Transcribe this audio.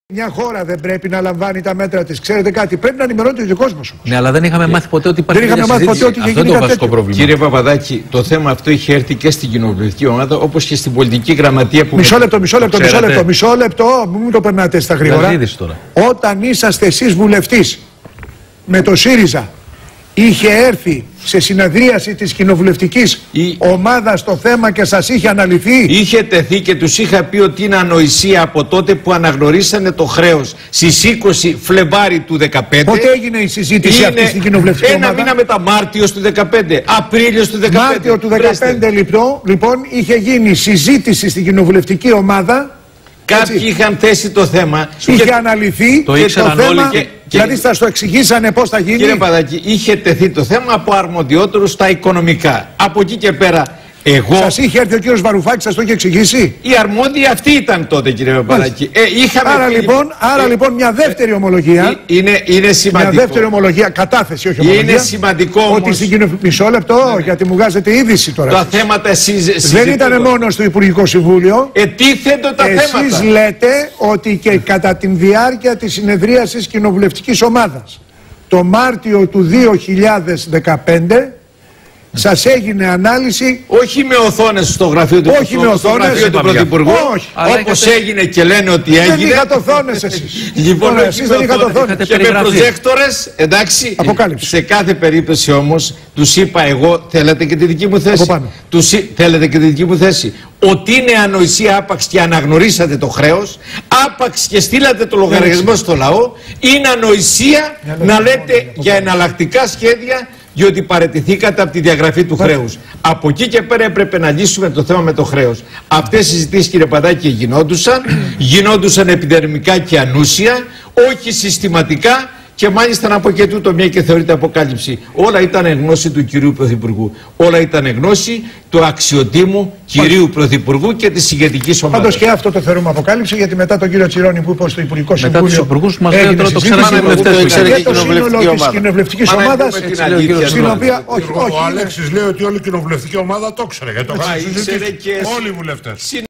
Μια χώρα δεν πρέπει να λαμβάνει τα μέτρα της. Ξέρετε κάτι, πρέπει να ενημερώνεται και ο κόσμος. Ναι, αλλά δεν είχαμε μάθει ποτέ ότι υπάρχει. Δεν είχαμε μάθει ποτέ ότι είχε γίνει το βασικό πρόβλημα. Κύριε Παπαδάκη, το θέμα αυτό είχε έρθει και στην κοινοβουλευτική ομάδα όπως και στην πολιτική γραμματεία που. Μισό λεπτό, μην το περνάτε στα γρήγορα. Όταν είσαστε εσείς βουλευτής με το ΣΥΡΙΖΑ, είχε έρθει σε συνεδρίαση της κοινοβουλευτικής ομάδας το θέμα και σας είχε αναλυθεί. Είχε τεθεί και τους είχα πει ότι είναι ανοησία από τότε που αναγνωρίσανε το χρέος στις 20 Φλεβάρι του 2015. Πότε έγινε η συζήτηση αυτή στην κοινοβουλευτική ομάδα? Ένα μήνα μετά, Μάρτιος του 2015, Απρίλιος του 2015. Μάρτιο του 2015 λοιπόν είχε γίνει συζήτηση στην κοινοβουλευτική ομάδα. Κάποιοι είχαν θέσει το θέμα. Είχε αναλυθεί το και ήξεραν το θέμα, όλοι δηλαδή θα στο εξηγήσανε πώς θα γίνει. Κύριε Παπαδάκη, είχε τεθεί το θέμα από αρμοδιότερους στα οικονομικά. Από εκεί και πέρα, εγώ. Σας είχε έρθει ο κύριος Βαρουφάκης, σας το είχε εξηγήσει. Οι αρμόδιοι αυτοί ήταν τότε, κύριε Παπαδάκη. Άρα λοιπόν μια δεύτερη ομολογία. Είναι σημαντικό. Μια δεύτερη ομολογία, κατάθεση, όχι ομολογία. Είναι σημαντικό όμως. Ότι στην κοινοβουλευτική. Μισό λεπτό, γιατί μου βγάζετε είδηση τώρα. Τα θέματα δεν ήταν μόνο στο Υπουργικό Συμβούλιο. Τίθενται τα θέματα. Εσείς λέτε ότι και κατά την διάρκεια της συνεδρίασης κοινοβουλευτικής ομάδας το Μάρτιο του 2015 σας έγινε ανάλυση. Όχι με οθόνες στο γραφείο του, όχι με οθόνες, του Πρωθυπουργού. Όπως έγινε και λένε ότι έγινε. Δεν είχατε οθόνες εσείς. Λοιπόν, εσείς δεν είχατε οθόνες. Και με προτζέκτορες, εντάξει. Αποκάλυψη. Σε κάθε περίπτωση όμως τους είπα εγώ, θέλετε και τη δική μου θέση. Θέλετε και τη δική μου θέση. Ότι είναι ανοησία άπαξ και αναγνωρίσατε το χρέος, άπαξ και στείλατε το λογαριασμό στο λαό, είναι ανοησία να λέτε για εναλλακτικά σχέδια, διότι παραιτηθήκατε από τη διαγραφή του χρέους. Από εκεί και πέρα έπρεπε να λύσουμε το θέμα με το χρέος. Αυτές οι συζητήσεις, κύριε Παπαδάκη, γινόντουσαν επιδερμικά και ανούσια, όχι συστηματικά. Και μάλιστα να πω και τούτο, μια και θεωρείται αποκάλυψη. Όλα ήταν γνώση του κυρίου Πρωθυπουργού. Όλα ήταν γνώση του αξιοτήμου κυρίου Πρωθυπουργού και της ηγετικής ομάδας. Πάντως και αυτό το θεωρούμε αποκάλυψη, γιατί μετά τον κύριο Τσιρόνι που είπε στο Υπουργικό Συμβούλιο. Μετά τους υπουργούς μας λέει τώρα το ξέρανε οι βουλευτές. Και το σύνολο της κοινοβουλευτικής ομάδας. Στην οποία. Ο Αλέξης λέει ότι όλη η κοινοβουλευτική ομάδα το ήξερε. Γιατί το είχαν συζητήσει όλοι οι βουλευτές.